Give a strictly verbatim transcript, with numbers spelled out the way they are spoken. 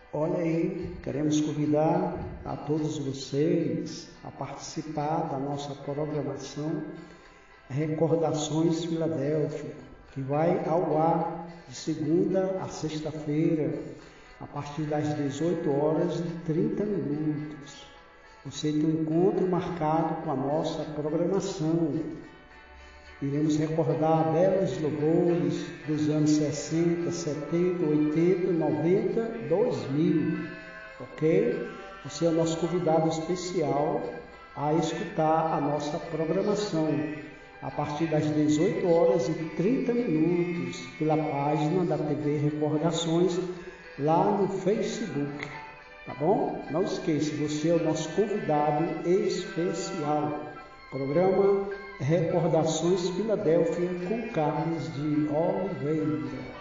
Olha aí, queremos convidar a todos vocês a participar da nossa programação Recordações Filadélfia, que vai ao ar de segunda a sexta-feira, a partir das dezoito horas e trinta minutos. Você tem um encontro marcado com a nossa programação. Iremos recordar belos louvores dos anos sessenta, setenta, oitenta, noventa, dois mil, ok? Você é o nosso convidado especial a escutar a nossa programação a partir das dezoito horas e trinta minutos pela página da T V Recordações lá no Facebook, tá bom? Não esqueça, você é o nosso convidado especial. Programa Recordações Filadélfia com Carlos de Oliveira.